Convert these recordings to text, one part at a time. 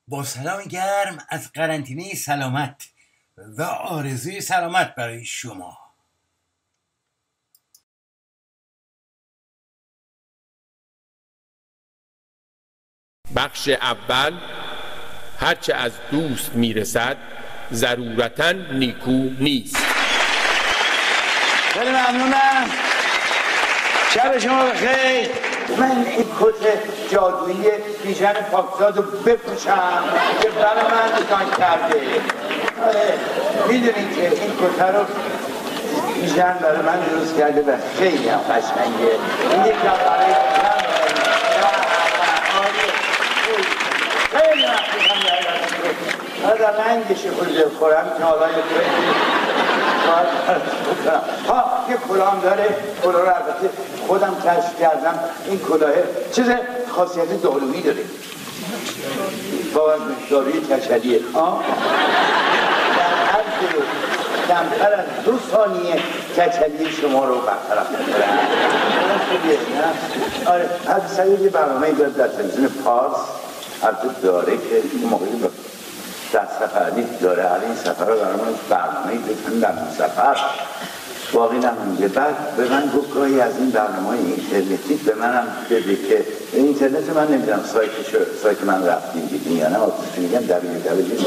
با سلام گرم از قرنطینه سلامت و آرزوی سلامت برای شما. بخش اول، هرچه از دوست میرسد ضرورتاً نیکو نیست. خیلی ممنونم، شب شما بخیر. من این کت جادویی بیژن پاکزاد رو بپوشم که برای من دیزاین کرده. میدونید که این کت رو بیژن برای من درست کرده و خیلی هم قشنگه. این یک برای خیلی مخصوصم در رنگش خود خورم که حالا یه کلاه داره. کلاه رو البته خودم کشف کردم. این کلاه چیز خاصیت دارویی داره، با داروی کشلیه. در عرض کمتر از 2 ثانیه کچلی شما رو برطرف می‌کنه. آره، حدیث یه برنامه‌ای داره در تلویزیون پارس البته داره که موقعی در سفری داره. علی این سفر رو برنامه برنامه‌ای بکنم در اون سفر باقی نمونده. بعد به من گفت گاهی از این برنامه‌های اینترنتی به منم بده که اینترنت من نمیدونم سایت من رفتیم دیدیم یا نه. آتوش میگم www.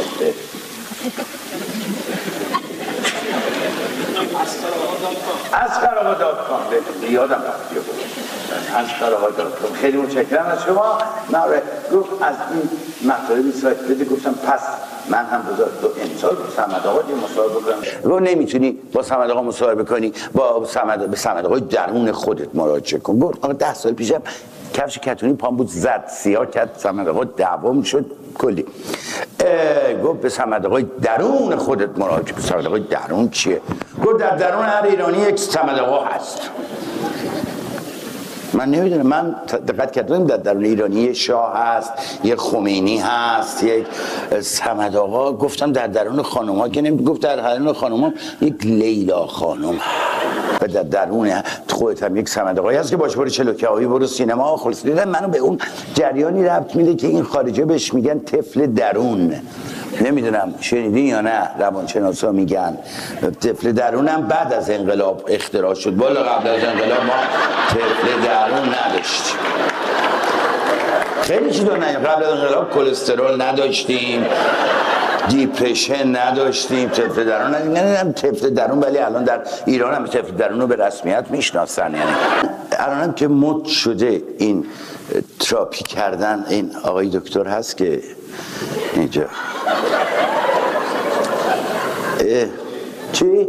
askarava.com یادم رفت askarava.com. خیلی متشکرم از شما. من گفت از این مطالبی سایت بده. گفتم پس من هم بذار 2 امسال با صمد آقا مصاحبه کنم. گفت نمیتونی با صمد آقا مصاحبه کنی، به صمد آقای درون خودت مراجعه کن. گفت آقا 10 سال پیشم کفش کتونی پام بود، زد سیاه کرد، صمد آقا دعوام شد کلی. گفت به صمد آقای درون خودت مراجعه کن. صمد آقای درون چیه؟ گفت در درون هر ایرانی یک صمد آقا هست. من نمیدونم، من دقت کردم در درون ایرانی یه شاه هست، یه خمینی هست، یک صمد آقا. گفتم در درون خانوما که نمیدونم. گفت در درون خانوما یک لیلا خانم و در درون خودت هم یک صمد آقایی هست که باش برو چلوکه‌ای، برو سینما. خلاص دیدم منو به اون جریانی ربط میده که این خارجه بهش میگن طفل درون. نمیدونم شنیدین یا نه، روانشناسا میگن طفل درونم بعد از انقلاب اختراع شد. والا قبل از انقلاب ما طفل درون نداشتیم. خیلی چیزا نه. قبل از انقلاب کلسترول نداشتیم، دیپرشن نداشتیم، طفل درون نداشتیم. طفل درون ولی الان در ایران هم طفل درون رو به رسمیت میشناسن. یعنی الان هم که مد شده این تراپی کردن. این آقای دکتر هست که اینجا چی؟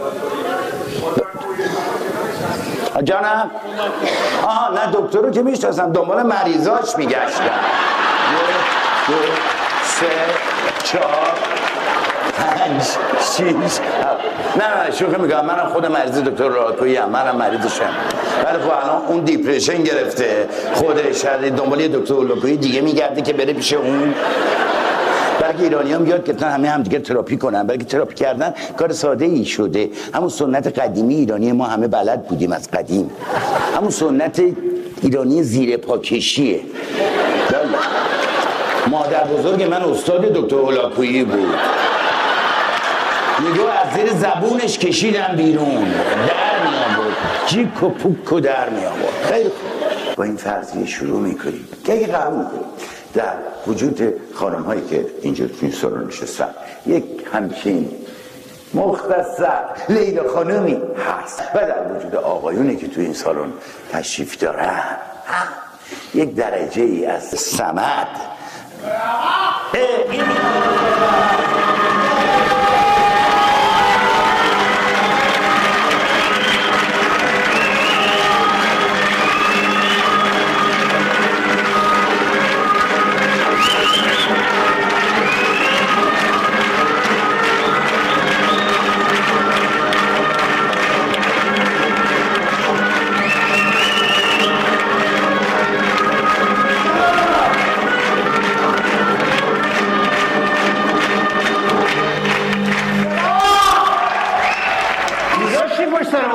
جانم؟ نه دکتر رو که میشناسم، دنبال مریضاش میگشتم. 1 2 3 4 5 6 نه شوخی میگم. منم خود مریض دکتر راکویی ام، منم مریضشم. ولی خب الان اون دیپرشن گرفته خودش، دنبال یه دکتر راکویی دیگه میگرده که بره پیش اون. بلکه ایرانی‌ها بیاد که همه دیگه تراپی کنن. بلکه تراپی کردن کار ساده ای شده. همون سنت قدیمی ایرانی ما همه بلد بودیم از قدیم. همون سنت ایرانی زیر پاکشیه. مادر بزرگ من استاد دکتر هولاکویی بود. نگاه از زیر زبونش کشیدم بیرون، در می آورد، جیک و پوک و در می آورد. خیلی با این فرضیه شروع میکنیم که اگه قبول کنیم در وجود خانم هایی که اینجا توی سالن نشستن یک همچین مختصر لیلا خانمی هست و در وجود آقایونی که توی این سالن تشریف دارن یک درجه ای از صمد.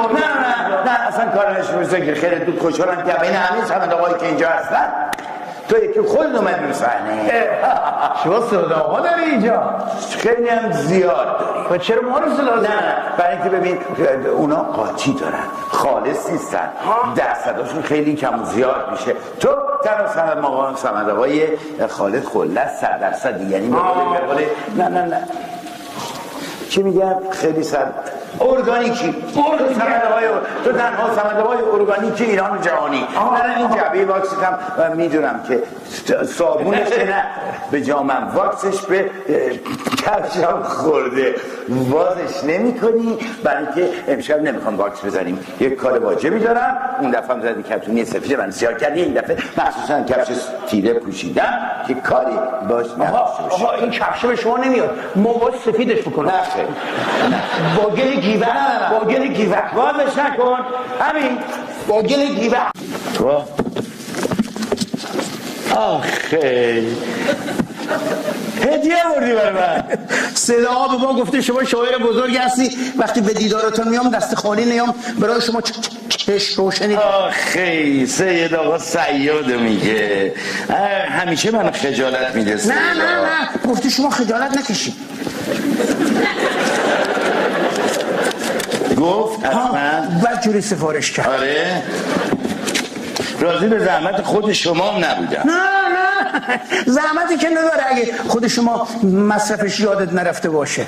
خیلی تو خوشحالم که بین همین صمد آقایی که اینجا هستن تو یکی خود اومد رو صحنه. شما صداها داری اینجا؟ خیلی هم زیاد داری. و چرا ما رو صدا؟ نه برای اینکه ببین اونا قاطی دارن، خالص نیستن، درصداشون خیلی کم و زیاد میشه. تو تنها سمدهای خالد خلص 100%، یعنی نه چی میگم خیلی ارگانیکی. تو تنها سمدهای ارگانیکی ایران و جهانی. من این جعبه واکسش هم میدونم که صابونش که نه به جامم، واکسش به کفشم خورده، وازش نمی کنی. برای که امشب نمیخوام واکس بزنیم، یک کار واجبی دارم. اون دفعه هم زدی کتونی سفید من سیاه کردی، این دفعه مخصوصا کفش تیره پوشیدم که کاری باش نداشته باشه. آقا این کفش به شما نمیاد، ما باید سفیدش بکنم. نه خیلی با گل گیوه، با گل گیوه وازش نکن، همین با گل گیوه. آخه هدیه بردی برای من. صدا به ما گفته شما شاعر بزرگ هستی، وقتی به دیدارتون میام دست خالی نیام، برای شما چشم روشنی. آخه سید آقا صیاد میگه همیشه من خجالت میده. نه گفته شما خجالت نکشید. گفت حتما بدجوری سفارش کرد. آره راضی به زحمت خود شما هم نبودم. نه زحمتی که نداره اگه خود شما مصرفش یادت نرفته باشه.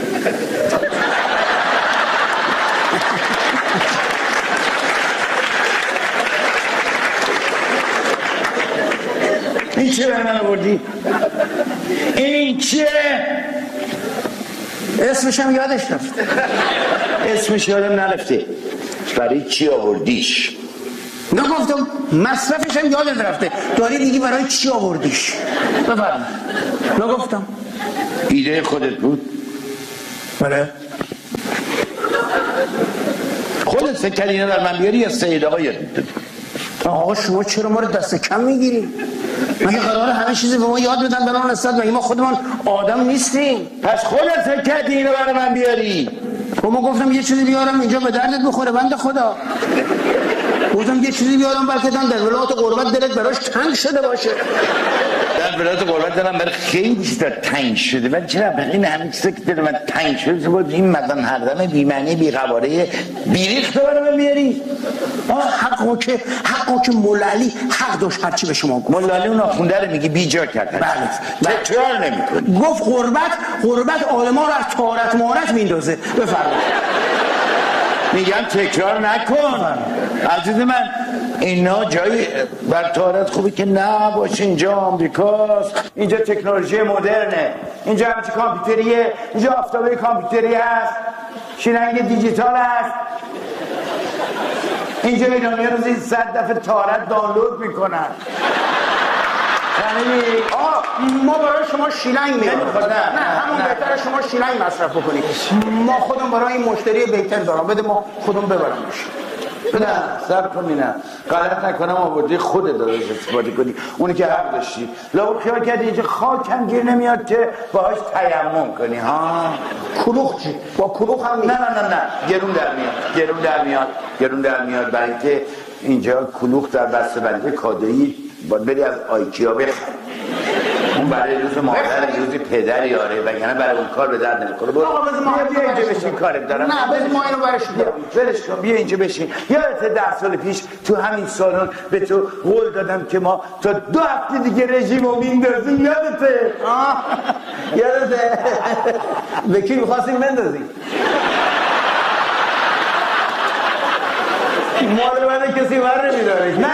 این چه برای من آوردی؟ این چه؟ اسمش هم یادش رفت. اسمش یادم نرفته. برای چی آوردیش؟ نگفتم مصرفش هم یادت رفته، داری دیگه برای چی آوردیش؟ بفرم. نگفتم ایده خودت بود؟ بله. خودت فکر کردی اینو در من بیاری یا سید آقا یاد میدادی؟ آقا شما چرا ما رو دست کم میگیری؟ مگه قراره همه چیزی به ما یاد بدن بلان نستد؟ مگه ما خودمان آدم نیستیم؟ پس خودت فکر کردی اینو برای من بیاری؟ ما گفتم یه چیزی بیارم اینجا به دردت بخوره بنده خدا. گفتم یه چیزی بیارم بلکه در ولایت قربت دلت براش تنگ شده باشه. در ولایت قربت دلم برای خیلی چیزا تنگ شده. من چرا این همه چیزا که دل من تنگ شده بود این مدن هردم بی‌معنی بی‌قواره بیریخت برای من بیاری؟ حقو که مولالی حق داشت هرچی به شما گفت. مولالی اون آخونده رو میگی بیجا کرد. بله. تکرار نمی‌کنی. گفت قربت عالما رو از طهارت مهارت میندازه. بفرمایید. میگم تکرار نکن عزیز من. اینا جایی بر طهارت خوبه که نباشه. اینجا آمریکاست، اینجا تکنولوژی مدرنه، اینجا همچی کامپیوتریه، اینجا آفتابه کامپیوتری هست، شیلنگ دیجیتال هست. اینجا ایرانی ها روزی 100 دفعه طهارت دانلود میکنن. ما برای شما شیلنگ میاریم. نه همون بهتره شما شیلنگ مصرف بکنید. ما خودم برای این مشتری بهتر دارم، بده ما خودم ببرمش. نه صبر کن نه غلط نکنم آوردی خودت داداش استفاده کنی، اونی که حق داشتی. لابد خیال کردی اینجا خاکم گیر نمیاد که باهاش تیمم کنی. ها کلوخ چی؟ با کلوخ هم نه گرون در میاد برای که اینجا کلوخ در بسته‌بندی کادویی باید بری از آیکیا بخری. اون برای روز مادر روز پدر یاره وگرنه برای اون کار به درد نمیخوره. آقا بذار ما بیا اینجا بشین کارت دارم. نه بذار ما اینو برش ولش کن بیا اینجا بشین. یادت 10 سال پیش تو همین سالن به تو قول دادم که ما تا 2 هفته دیگه رژیمو میندازیم. یادته؟ یادته؟ به کی می‌خواستیم بندازیم؟ مال من کسی بر نمی‌داره. نه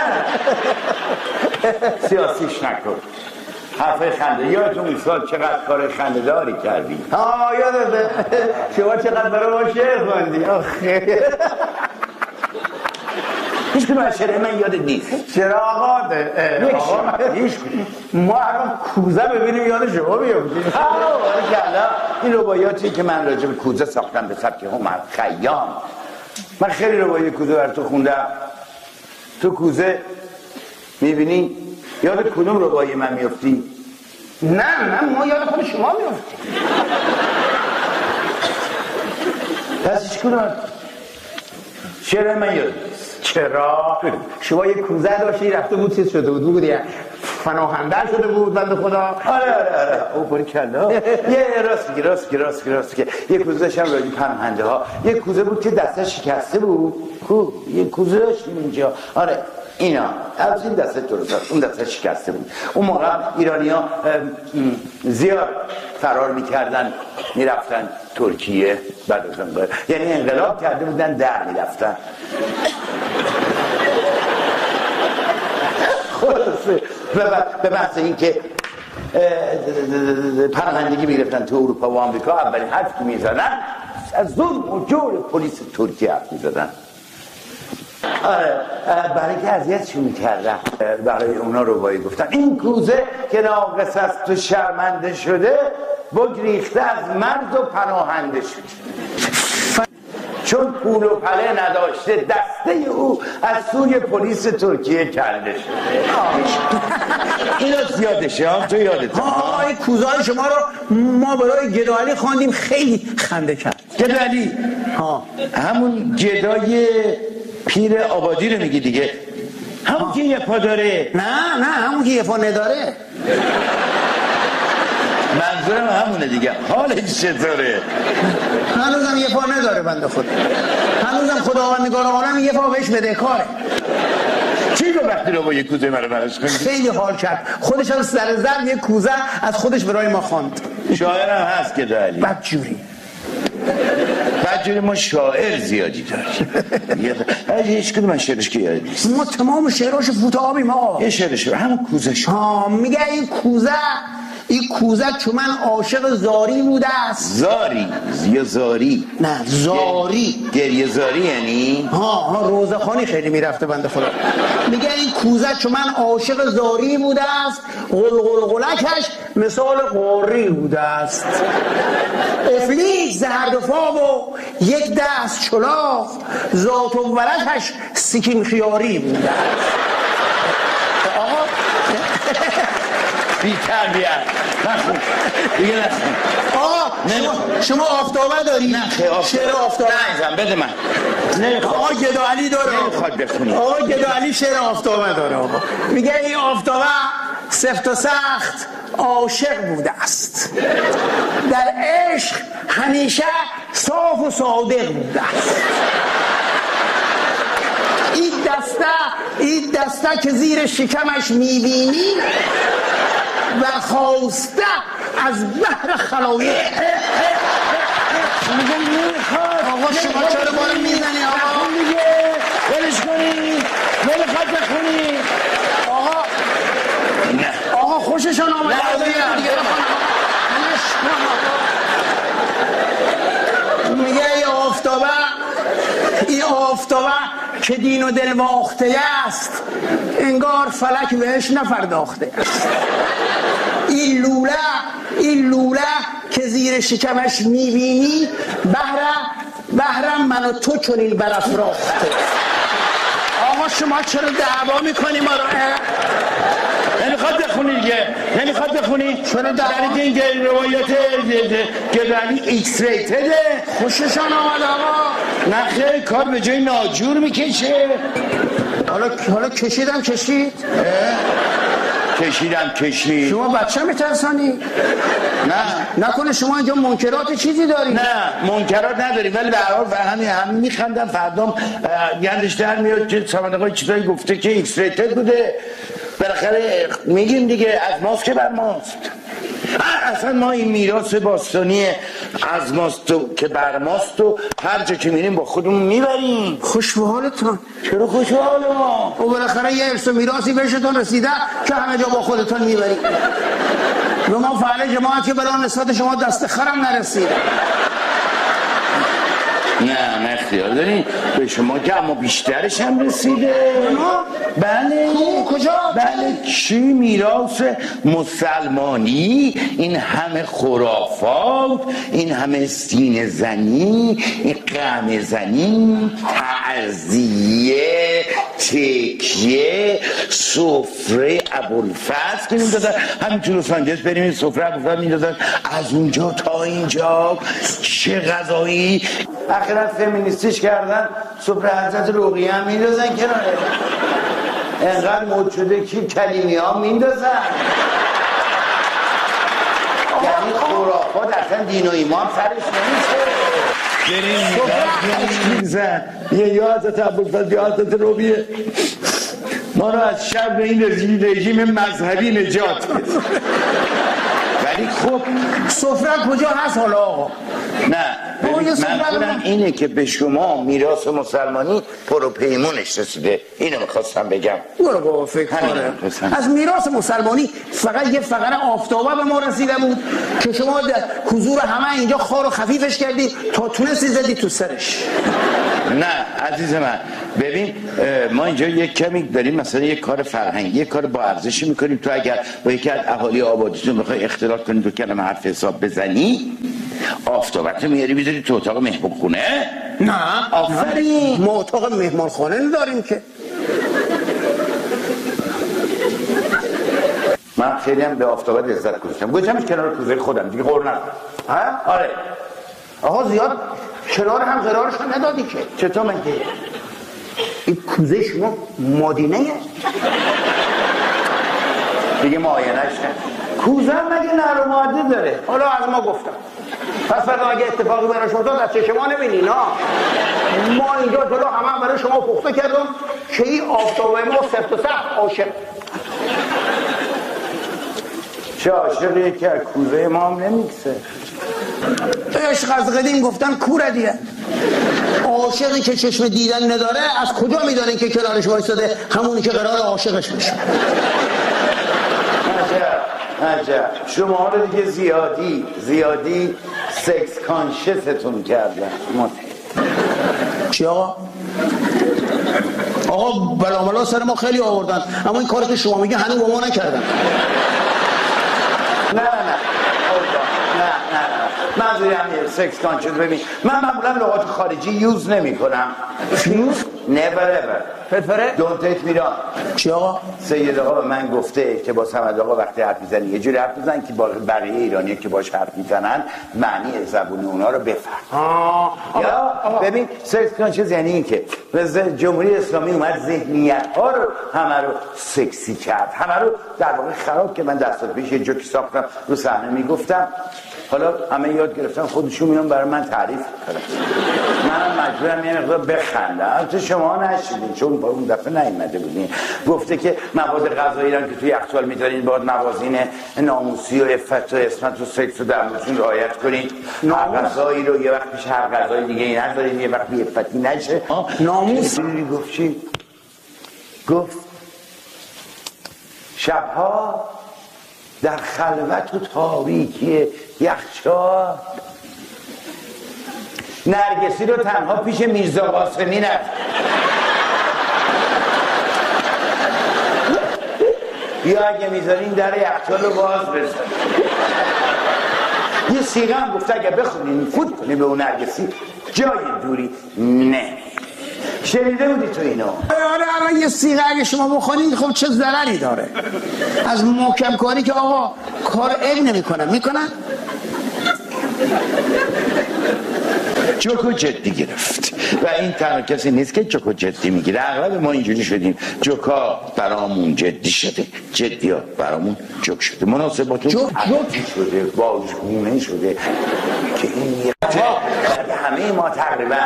سیاسیش نکن. حرفای خنده. یادتون این سال چقدر کار خنده داری کردی؟ یادته؟ شما چقدر برای ما شعر خوندی؟ آخه هیچ کنم از شعر من یادت نیست. چرا آقا؟ ما الان کوزه ببینیم یاد شما بیافتیم. این رباعیاتی که من راجع به کوزه ساختم به سبک هومر خیام. من خیلی رباعی کوزه بر تو خوندم. تو کوزه میبینی یاد کدوم رباعی من میافتی؟ نه ما یاد خود شما میافتیم. پس هیچ کدوم شعر من یاد نیست. چرا؟ شما یه کوزه داشتی رفته بود چیز شده بود بگو دیگه پناهنده شده بود بنده خدا. آره او باری کلا یه راست که یه کوزه داشتم راجی پناهنده ها. یه کوزه بود که دستش شکسته بود. یه کوزه داشتیم اینجا. آره اینا از این دسته درست اون دسته شکسته بود. اون موقع ایرانی ها زیاد فرار میکردن میرفتن ترکیه بعد از اون یعنی انقلاب کرده بودن در میرفتن. خلاصه به بحث این که پناهندگی میگرفتن تو اروپا و آمریکا اولین حرفی که میزدن از ظلم و جور پلیس ترکیه حرف میزدن. آره برای که اذیتشون میکردن برای اونا روایی گفتن این کوزه که ناقص است و شرمنده شده بگریخته از مرد و پناهنده شد چون پول و پله نداشته دسته او از سوی پلیس ترکیه کنده شده. اینا زیادشه هم تو یادت این کوزه‌های شما رو ما برای گداعلی خواندیم خیلی خنده کرد. گداعلی همون گدای پیر آبادی رو میگی دیگه همون که یه پا داره. نه همون که یه پا نداره. منظورم همونه دیگه. حالش چطوره؟ هنوزم یه پا نداره بنده خدا. هنوزم خداوندگار عالم یه پا بهش بدهکاره. چی رو وقتی رو با یه کوزه مرا براش خوندی؟ خیلی حال کرد. خودش هم سر زر یه کوزه از خودش برای ما خواند. شاعرم هست که داری بدجوری ما شاعر زیادی داریم. هیچ کدوم من شعرش که یاد نیست. ما تمام شعراش فوت آبی ما. یه شعرش همون کوزه شو میگه این کوزه چون من عاشق زاری بوده است. زاری یا زاری؟ نه زاری. گریه زاری یعنی؟ روزخانی خیلی میرفته بنده خدا. میگه این کوزه چون من عاشق زاری بوده است غلغلکش مثال قاری بوده است. افلیج زهردفا و یک دست چلاق ذات و ولدش سکین خیاری بوده است. آقا بی تربیت نخون دیگه نخون. آقا شما آفتابه داری؟ نه شعر آفتابه نمیزم بده من. آقا گداعلی داره. نمیخواد بخونی. آقا گداعلی شعر آفتابه داره. آقا میگه این آفتابه سفت و سخت عاشق بوده است در عشق همیشه صاف و صادق بوده است. این دسته که زیر شکمش میبینی و خواسته از بحر خلایق. آقا شما چرا ما رو میزنی؟ آقا دیگه ولش کنی نمیخواد بخونی. آقا خوششان آمده. میگه این آفتابه که دین و دل واخته است انگار فلک بهش نپرداخته است. این لوله که زیر شکمش میبینی بهرم من و تو چنین برافراخته. آقا شما چرا دعوا میکنی ما رو؟ نمیخواد بخونی دیگه نمیخواد بخونی. چرا دعوا؟ در این روایت گداعلی ایکس ریتده خوششان آمد آقا. نه خیلی کار به جای ناجور میکشه. حالا کشید کشید. شما بچه میترسانی؟ نه نکنه شما اینجا منکرات چیزی داری؟ نه منکرات نداری ولی به هر حال همین میخندن. فردام گندش در میاد که سامانقای چیزایی گفته که ایکس ریتد بوده. بالاخره میگیم دیگه از ماست که بر ماست. اصلا ما این میراث باستانی از ماست که بر ماست و هر جا که میریم با خودمون میبریم. خوش به حالتون. چرا خوش به حال ما؟ و بالاخره یه ارث و میراثی بهشتون رسیده که همه جا با خودتون میبریم. و ما فعل جماعت که برای نسبت شما دست خرم نرسید. نه اختیار دارین به شما که اما بیشترش هم رسیده. بله کجا؟ بله چی میراث مسلمانی؟ این همه خرافات، این همه سینه زنی، این قمه زنی، تعزیه، تکیه، سفره ابوالفضل که میدادن همینطور لس آنجلس بریم این سفره ابوالفضل میدادن از اونجا تا اینجا چه غذایی. اخیرا فمینیستیش کردن سفره حضرت رقیه هم میدازن کناره. انقدر مد شده که کلیمی ها میندازن. یعنی خرافات اصلا دین و ایمان سرش نمیشه. یه یا حضرت ابوالفضل یا حضرت روبیه ما رو از شر این رژیم مذهبی نجات بده. ولی خب سفره کجا هست حالا آقا؟ نه منظورم اینه که به شما میراث مسلمانی پروپیمونش رسیده. اینو میخواستم بگم. برو بابا فکر کنه از میراث مسلمانی فقط یه فقره آفتابه به ما رسیده بود که شما در حضور همه اینجا خار و خفیفش کردی تا تونستی زدی تو سرش. نه عزیز من ببین ما اینجا یک کمی داریم مثلا یک کار فرهنگی یک کار با ارزشی میکنیم. تو اگر با یکی از اهالی آبادیتون بخوای اختلاط کنی دو کلمه حرف حساب بزنی آفتابتو میاری بیذاری تو اتاق مهمون خونه. نه آفرین ما اتاق مهمان خانه نداریم که. من خیلی هم به آفتابت لذت گذاشتم. گذاشتمش کنار کوزه خودم دیگه قرن ندارم. ها آره آقا زیاد کنار هم قرارش ندادی که. چطور مگه این کوزه شما مادینه دیگه معاینش نه کوزه مگه نر و ماده داره. حالا از ما گفتم پس فردا اگه اتفاقی براش افتاد از چشما نبینین ها. ما اینجا جلو همه برای شما پخته کردم که این آفتابه ما سفت و سخت عاشق. چه عاشقیه که از کوزه ما هم نمیکسه. عشق از قدیم گفتن کوره دیگه. عاشقی که چشم دیدن نداره از کجا میدانه که کنارش وایساده همونی که قرار عاشقش بشه. عجب شما رو دیگه زیادی سکس کانشستون کردن. چی آقا؟ آقا بلاملا سر ما خیلی آوردن اما این کاری که شما میگه هنوز با ما نکردن. نه منظوری هم سکس کانشس. ببین من معمولا لغات خارجی یوز نمی کنم. یوز؟ never ever فرفره؟ don't take me down. چی آقا؟ سید آقا به من گفته که با صمد آقا وقتی حرف میزنی یه جوری حرف میزن که با بقیه ایرانی که باش حرف میزنن معنی زبون اونا رو بفهم. یا ببین سکس کانشس یعنی این که جمهوری اسلامی اومد ذهنیت ها رو همه رو سکسی کرد، همه رو در واقع خراب. که من دست پیش یه جوکی ساختم رو صحنه میگفتم حالا همه یاد گرفتن خودشون میان برای من تعریف کنن. منم مجبورم یه مقدار بخندم. البته شما نشیدین چون با اون دفعه نیومده بودین. گفته که مواد غذایی رو که توی یخچال میذارین باید موازین ناموسی و عفت و اسمت و سکس رو در موردشون رعایت کنید. هر غذایی رو یه وقت پیش هر غذای دیگه ای نذارین یه وقت بی عفتی نشه. ناموس گفت چی؟ گفت شبها در خلوت و تاریکی یخچال نرگسی رو تنها پیش میرزا قاسمی رفت. یا اگه میذارین در یخچال رو باز بزن. یه سیغه هم گفته اگه بخونین فوت کنی به اون نرگسی جای دوری نه. شنیده بودی تو اینو؟ آره یه سیغه اگه شما بخونین خب چه ضرری داره از محکم کاری که آقا کار عیب نمیکنن میکنن. جوکو جدی گرفت و این تنها کسی نیست که جوکو جدی میگیره. اغلب ما اینجوری شدیم جوکا برامون جدی شده، جدی ها برامون جوک شده. مناسباتون جوک شده، باجگونه شده که این همه ما تقریبا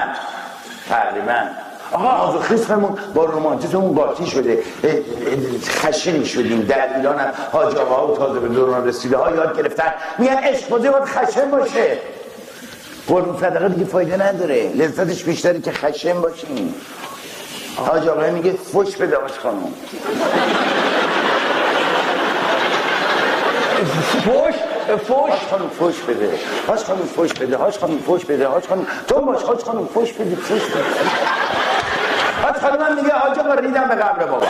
مازوخیسممون با رومانتیسمون قاطی شده. خشنی شدیم. در ایران هم حاج آقاها و تازه به دوران رسیده ها یاد گرفتن میگن عشق بازی باید خشن باشه. قربون صدقه دیگه فایده نداره، لذتش بیشتری که خشن باشیم. حاج آقای میگه فوش بده آج خانم. حاج خانم فوش بده، حاج خانم فوش بده، حاج خانم فوش بده، حاج خانم تو باش، حاج خانم فوش بده، فوش بده. حاج خانم هم میگه حاج آقا ریدم به قبر بابا.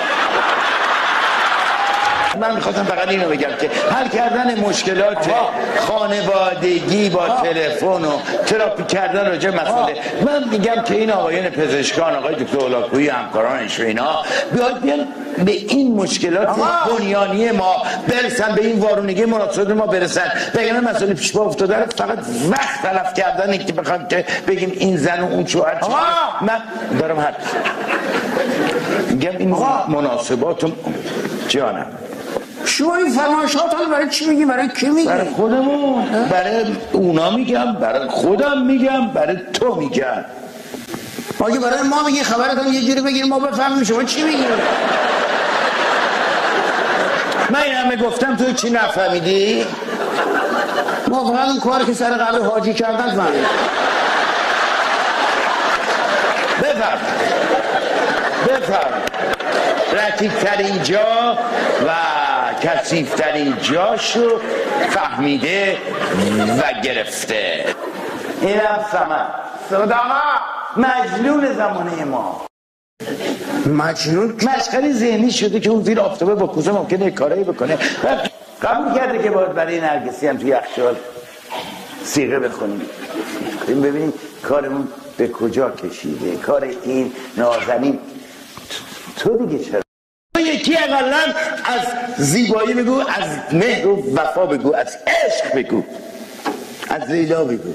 من میخواستم فقط اینو بگم که حل کردن مشکلات خانوادگی با تلفن و تراپی کردن راجع مسئله، من میگم که این آقایان پزشکان، آقای دکتر هولاکویی همکارانش و اینا بیان به این مشکلات بنیانی ما برسن، به این وارونگی مناسبات ما برسن. بگم مسئله پیش پا افتاده رو فقط وقت تلف کردن که بخوام که بگیم این زن و اون شوهر. من دارم حرف میگم این مناسبات جانم. شما این فرمایشات رو برای چی میگی؟ برای کی میگی؟ برای خودمون، برای اونا میگم، برای خودم میگم، برای تو میگم. اگه برای ما میگی خبرتون یه جوری بگیر ما بفهمیم شما چی میگی. من این همه گفتم تو چی نفهمیدی؟ ما فقط اون کاری که سر قبل حاجی کردن فهمید. بفهم رتیب‌ترین جا و کثیف‌ترین جاشو فهمیده و گرفته. اینم صداقا مجنون زمانه ما. مجنون؟ مشغله ذهنی شده که اون زیر آفتابه با کوزه ممکنه کارایی بکنه. قبول کرده که باید برای نرگسی هم توی یخچال سیغه بخونیم. ببینیم کارمون به کجا کشیده. کار این نازنین تو دیگه چرا؟ یکی اقلا از زیبایی بگو، از مهر و وفا بگو، از عشق بگو، از لیلا بگو.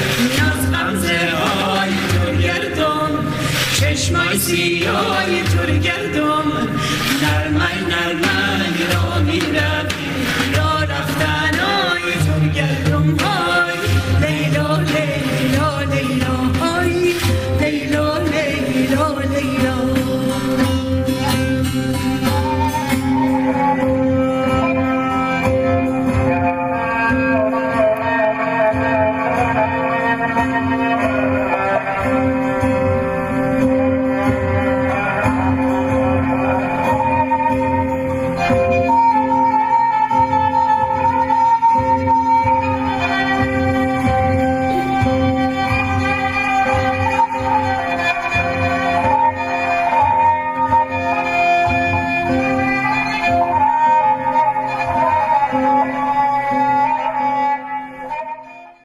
چشمای سیاه